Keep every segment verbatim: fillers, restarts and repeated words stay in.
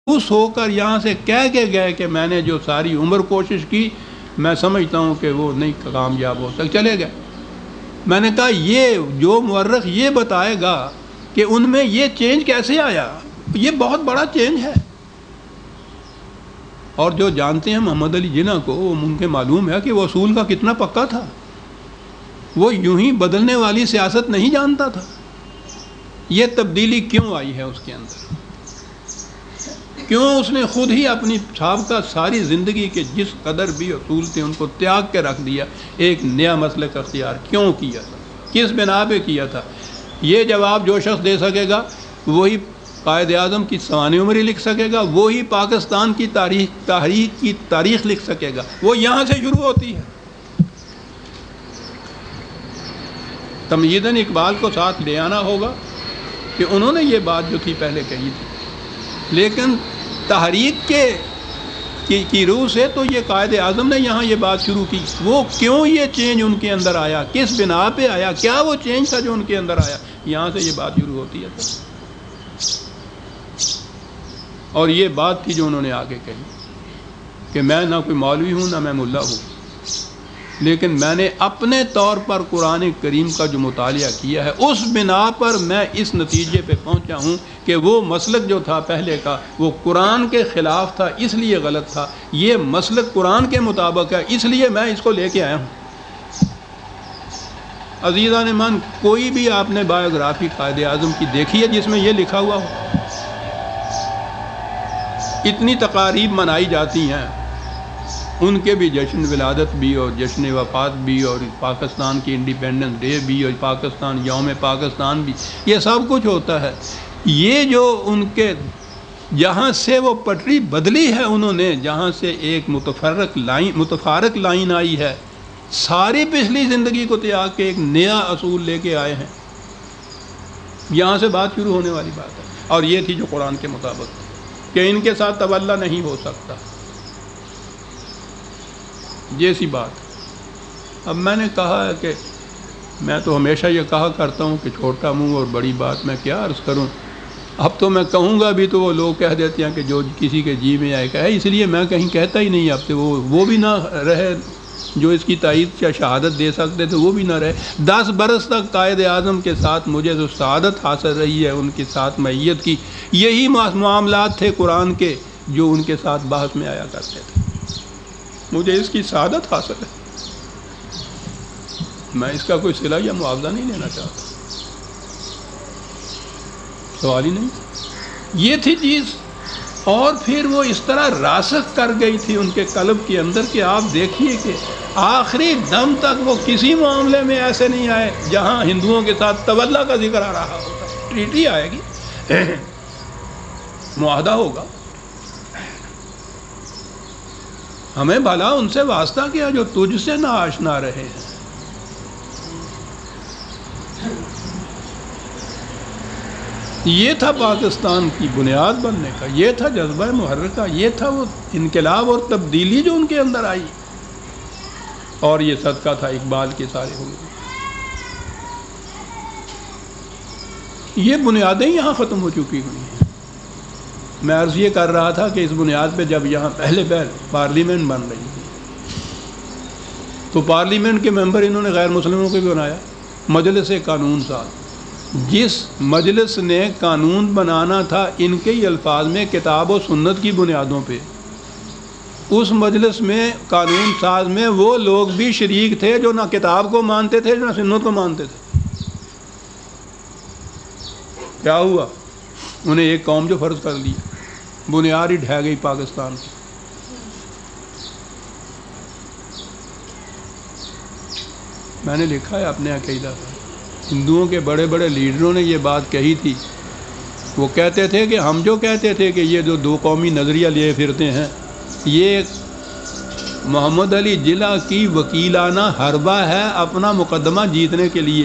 اس ہو کر یہاں سے کہہ کے گئے کہ میں نے جو ساری عمر کوشش کی میں سمجھتا ہوں کہ وہ نہیں کامیاب ہو سک چلے گئے۔ میں نے کہا یہ جو مورخ یہ بتائے گا کہ ان میں یہ چینج کیسے آیا، یہ بہت بڑا چینج ہے۔ اور جو جانتے ہیں محمد علی جناح کو، وہ ان کے معلوم ہے کہ وہ اصول کا کتنا پکا تھا، وہ یوں ہی بدلنے والی سیاست نہیں جانتا تھا۔ یہ تبدیلی کیوں آئی ہے اس کے اندر؟ کیوں اس نے خود ہی اپنی سابقہ ساری زندگی کے جس قدر بھی اصول تھے ان کو تیاگ کے رکھ دیا، ایک نیا مسلک اختیار کیوں کیا تھا، کس بنا پہ کیا تھا؟ یہ جواب جو شخص دے سکے گا وہی قائد اعظم کی سوانح عمری لکھ سکے گا، وہی پاکستان کی تاریخ تحریک کی تاریخ لکھ سکے گا۔ وہ یہاں سے شروع ہوتی ہے۔ تمہیداً اقبال کو ساتھ لے آنا ہوگا کہ انہوں نے یہ بات جو تھی پہلے کہی تھی، لیکن تحریک کے کی, کی روح سے تو یہ قائد اعظم نے یہاں یہ بات شروع کی۔ وہ کیوں یہ چینج ان کے اندر آیا، کس بنا پہ آیا، کیا وہ چینج تھا جو ان کے اندر آیا، یہاں سے یہ بات شروع ہوتی ہے۔ اور یہ بات تھی جو انہوں نے آگے کہی کہ میں نہ کوئی مولوی ہوں نہ میں ملا ہوں، لیکن میں نے اپنے طور پر قرآن کریم کا جو مطالعہ کیا ہے اس بنا پر میں اس نتیجے پہ پہنچا ہوں کہ وہ مسلک جو تھا پہلے کا وہ قرآن کے خلاف تھا، اس لیے غلط تھا۔ یہ مسلک قرآن کے مطابق ہے، اس لیے میں اس کو لے کے آیا ہوں۔ عزیزان من، کوئی بھی آپ نے بایوگرافی قائد اعظم کی دیکھی ہے جس میں یہ لکھا ہوا ہو؟ اتنی تقاریب منائی جاتی ہیں، ان کے بھی جشن ولادت بھی اور جشن وفات بھی اور پاکستان کی انڈیپینڈنس ڈے بھی اور پاکستان یوم پاکستان بھی، یہ سب کچھ ہوتا ہے۔ یہ جو ان کے جہاں سے وہ پٹری بدلی ہے انہوں نے، جہاں سے ایک متفرق لائن متفارق لائن آئی ہے، ساری پچھلی زندگی کو تیاگ کے ایک نیا اصول لے کے آئے ہیں، یہاں سے بات شروع ہونے والی بات ہے۔ اور یہ تھی جو قرآن کے مطابق کہ ان کے ساتھ تولا نہیں ہو سکتا، جیسی بات۔ اب میں نے کہا ہے کہ میں تو ہمیشہ یہ کہا کرتا ہوں کہ چھوٹا منہ اور بڑی بات میں کیا عرض کروں، اب تو میں کہوں گا بھی تو وہ لوگ کہہ دیتے ہیں کہ جو کسی کے جی میں آئے کہے، اس لیے میں کہیں کہتا ہی نہیں۔ اب سے وہ وہ بھی نہ رہے جو اس کی تائید یا شہادت دے سکتے تھے، وہ بھی نہ رہے۔ دس برس تک قائد اعظم کے ساتھ مجھے جو سعادت حاصل رہی ہے ان کے ساتھ معیت کی، یہی معاملات تھے قرآن کے جو ان کے ساتھ بحث میں آیا کرتے تھے۔ مجھے اس کی سعادت حاصل ہے، میں اس کا کوئی صلہ یا معاوضہ نہیں لینا چاہتا، سوال ہی نہیں۔ یہ تھی چیز، اور پھر وہ اس طرح راسخ کر گئی تھی ان کے قلب کے اندر کہ آپ دیکھیے کہ آخری دم تک وہ کسی معاملے میں ایسے نہیں آئے جہاں ہندوؤں کے ساتھ تولا کا ذکر آ رہا ہوتا۔ ٹریٹی آئے گی، معاہدہ ہوگا، ہمیں بھلا ان سے واسطہ کیا جو تجھ سے نہ آشنا رہے ہیں۔ یہ تھا پاکستان کی بنیاد بننے کا، یہ تھا جذبہ محرکہ، یہ تھا وہ انقلاب اور تبدیلی جو ان کے اندر آئی، اور یہ صدقہ تھا اقبال کے سارے ہوئے۔ یہ بنیادیں یہاں ختم ہو چکی ہوئی ہیں۔ میں عرض یہ کر رہا تھا کہ اس بنیاد پہ جب یہاں پہلے پہل پارلیمنٹ بن رہی تھی تو پارلیمنٹ کے ممبر انہوں نے غیر مسلموں کو بھی بنایا، مجلس قانون ساز۔ جس مجلس نے قانون بنانا تھا ان کے ہی الفاظ میں کتاب و سنت کی بنیادوں پہ، اس مجلس میں قانون ساز میں وہ لوگ بھی شریک تھے جو نہ کتاب کو مانتے تھے نہ سنت کو مانتے تھے۔ کیا ہوا؟ انہیں ایک قوم جو فرض کر لی، بنیاد ہی ڈھہ گئی پاکستان کی۔ میں نے لکھا ہے اپنے عقیدہ پر، ہندوؤں کے بڑے بڑے لیڈروں نے یہ بات کہی تھی۔ وہ کہتے تھے کہ ہم جو کہتے تھے کہ یہ جو دو قومی نظریہ لیے پھرتے ہیں یہ محمد علی جناح کی وکیلانہ حربہ ہے اپنا مقدمہ جیتنے کے لیے،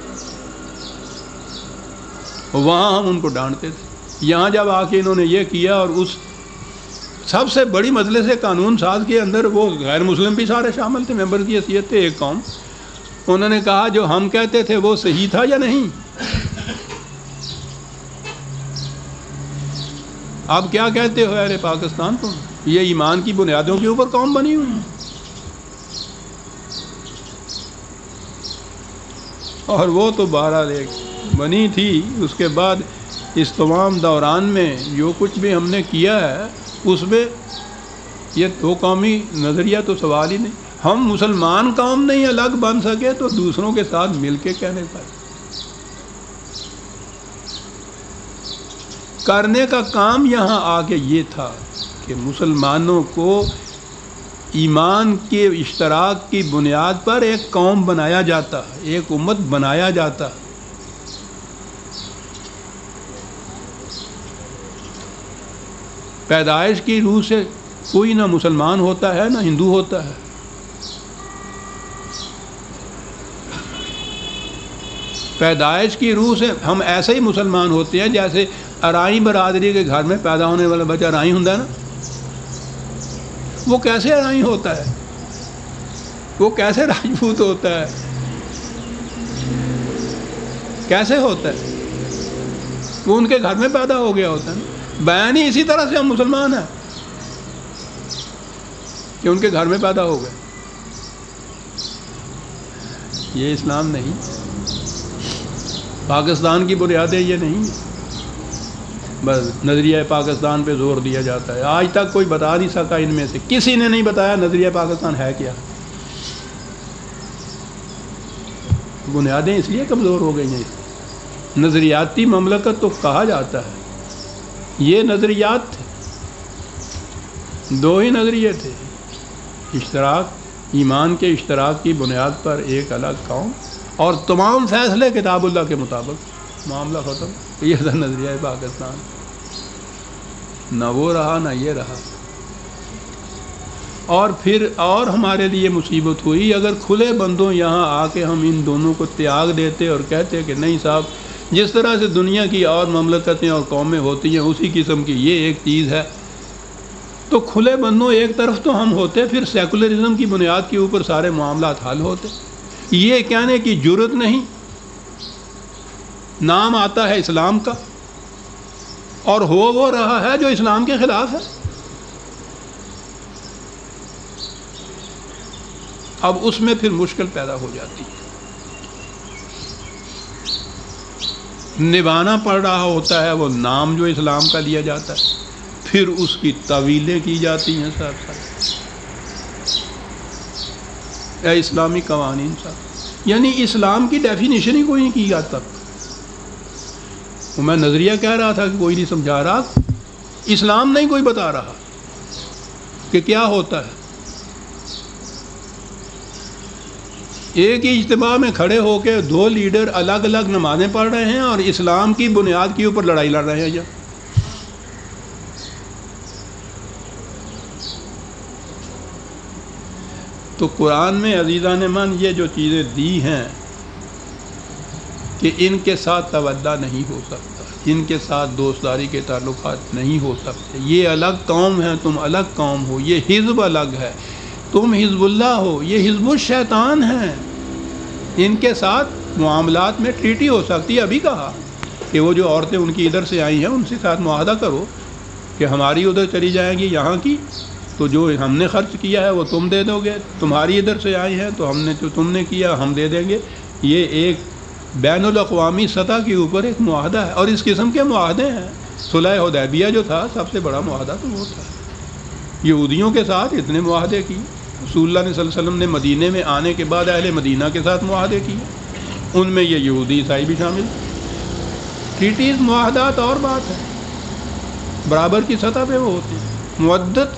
وہاں ہم ان کو ڈانٹتے تھے۔ یہاں جب آ کے انہوں نے یہ کیا اور اس سب سے بڑی مجلس قانون ساز کے اندر وہ غیر مسلم بھی سارے شامل تھے، ممبر کی حیثیت تھے ایک قوم، انہوں نے کہا جو ہم کہتے تھے وہ صحیح تھا یا نہیں؟ اب کیا کہتے ہو اہل پاکستان تم؟ یہ ایمان کی بنیادوں کے اوپر قوم بنی ہوئی ہے، اور وہ تو بہرحال ایک بنی تھی۔ اس کے بعد اس تمام دوران میں جو کچھ بھی ہم نے کیا ہے اس میں یہ دو قومی نظریہ تو سوال ہی نہیں۔ ہم مسلمان قوم نہیں الگ بن سکے تو دوسروں کے ساتھ مل کے کہنے پائے۔ کرنے کا کام یہاں آگے یہ تھا کہ مسلمانوں کو ایمان کے اشتراک کی بنیاد پر ایک قوم بنایا جاتا، ایک امت بنایا جاتا۔ پیدائش کی روح سے کوئی نہ مسلمان ہوتا ہے نہ ہندو ہوتا ہے، پیدائش کی روح سے ہم ایسے ہی مسلمان ہوتے ہیں جیسے ارائی برادری کے گھر میں پیدا ہونے والا بچہ ارائی ہوں نا، وہ کیسے ارائی ہوتا ہے، وہ کیسے راجپوت ہوتا ہے، کیسے ہوتا ہے؟ وہ ان کے گھر میں پیدا ہو گیا ہوتا ہے۔ بیان ہی اسی طرح سے ہم مسلمان ہیں کہ ان کے گھر میں پیدا ہو گئے۔ یہ اسلام نہیں، پاکستان کی بنیادیں یہ نہیں، بس نظریہ پاکستان پہ زور دیا جاتا ہے۔ آج تک کوئی بتا نہیں سکا ان میں سے، کسی نے نہیں بتایا نظریہ پاکستان ہے کیا۔ بنیادیں اس لیے کمزور ہو گئی ہیں۔ نظریاتی مملکت تو کہا جاتا ہے، یہ نظریات تھے، دو ہی نظریے تھے، اشتراک، ایمان کے اشتراک کی بنیاد پر ایک الگ قوم، اور تمام فیصلے کتاب اللہ کے مطابق، معاملہ ختم۔ یہ تھا نظریہ پاکستان، نہ وہ رہا نہ یہ رہا۔ اور پھر اور ہمارے لیے مصیبت ہوئی اگر کھلے بندوں یہاں آ کے ہم ان دونوں کو تیاگ دیتے اور کہتے کہ نہیں صاحب، جس طرح سے دنیا کی اور مملکتیں اور قومیں ہوتی ہیں اسی قسم کی یہ ایک چیز ہے، تو کھلے بندوں ایک طرف تو ہم ہوتے، پھر سیکولرزم کی بنیاد کے اوپر سارے معاملات حل ہوتے۔ یہ کہنے کی جرت نہیں، نام آتا ہے اسلام کا اور ہو وہ رہا ہے جو اسلام کے خلاف ہے۔ اب اس میں پھر مشکل پیدا ہو جاتی ہے، نبھانا پڑ رہا ہوتا ہے وہ نام جو اسلام کا لیا جاتا ہے، پھر اس کی تعویلیں کی جاتی ہیں ساتھ ساتھ۔ اے اسلامی قوانین صاحب، یعنی اسلام کی ڈیفینیشن ہی کوئی نہیں کی جاتا۔ میں نظریہ کہہ رہا تھا کہ کوئی نہیں سمجھا رہا، اسلام نہیں کوئی بتا رہا کہ کیا ہوتا ہے۔ ایک ہی اجتماع میں کھڑے ہو کے دو لیڈر الگ الگ نمازیں پڑھ رہے ہیں اور اسلام کی بنیاد کے اوپر لڑائی لڑ رہے ہیں۔ یا تو قرآن میں عزیزان من یہ جو چیزیں دی ہیں کہ ان کے ساتھ تودہ نہیں ہو سکتا، ان کے ساتھ دوستداری کے تعلقات نہیں ہو سکتے، یہ الگ قوم ہے، تم الگ قوم ہو، یہ حزب الگ ہے، تم حزب اللہ ہو، یہ حزب الشیطان ہیں، ان کے ساتھ معاملات میں ٹریٹی ہو سکتی ہے۔ ابھی کہا کہ وہ جو عورتیں ان کی ادھر سے آئی ہیں ان سے ساتھ معاہدہ کرو کہ ہماری ادھر چلی جائیں گی یہاں کی، تو جو ہم نے خرچ کیا ہے وہ تم دے دو گے، تمہاری ادھر سے آئی ہیں تو ہم نے جو تم نے کیا ہم دے دیں گے۔ یہ ایک بین الاقوامی سطح کے اوپر ایک معاہدہ ہے، اور اس قسم کے معاہدے ہیں۔ صلح حدیبیہ جو تھا سب سے بڑا معاہدہ تو وہ تھا۔ یہودیوں کے ساتھ اتنے معاہدے کی، رسول اللہ صلی اللہ علیہ وسلم نے مدینے میں آنے کے بعد اہل مدینہ کے ساتھ معاہدے کیے، ان میں یہ یہودی عیسائی بھی شامل۔ ٹریٹیز، معاہدات اور بات ہے، برابر کی سطح پہ وہ ہوتے ہیں۔ مودت،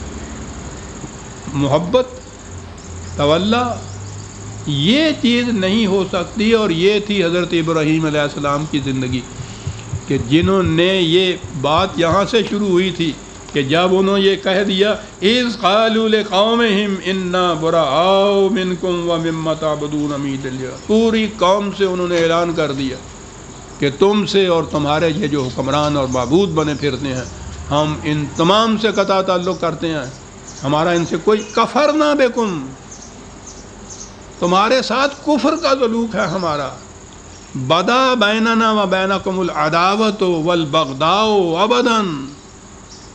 محبت، تولا، یہ چیز نہیں ہو سکتی۔ اور یہ تھی حضرت ابراہیم علیہ السلام کی زندگی کہ جنہوں نے یہ بات یہاں سے شروع ہوئی تھی کہ جب انہوں یہ کہہ دیا اِذْ قَالُوا لِقَوْمِهِمْ إِنَّا بُرَآءُ مِنْكُمْ وَمِمَّا تَعْبُدُونَ مِن دُونِ اللَّهِ، پوری قوم سے انہوں نے اعلان کر دیا کہ تم سے اور تمہارے یہ جو حکمران اور معبود بنے پھرتے ہیں ہم ان تمام سے قطع تعلق کرتے ہیں، ہمارا ان سے کوئی کفرنا بکم، تمہارے ساتھ کفر کا سلوک ہے ہمارا۔ بدا بیننا و بینکم العداوۃ والبغضاء ابدا،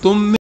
تم